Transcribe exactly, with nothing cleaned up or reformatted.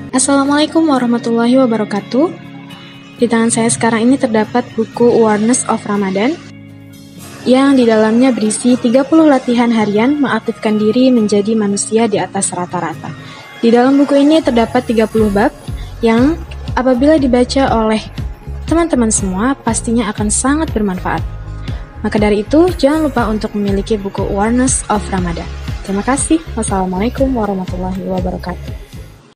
Assalamualaikum warahmatullahi wabarakatuh. Di tangan saya sekarang ini terdapat buku Awareness of Ramadan yang di dalamnya berisi tiga puluh latihan harian mengaktifkan diri menjadi manusia di atas rata-rata. Di dalam buku ini terdapat tiga puluh bab yang apabila dibaca oleh teman-teman semua pastinya akan sangat bermanfaat. Maka dari itu, jangan lupa untuk memiliki buku Awareness of Ramadan. Terima kasih. Wassalamualaikum warahmatullahi wabarakatuh.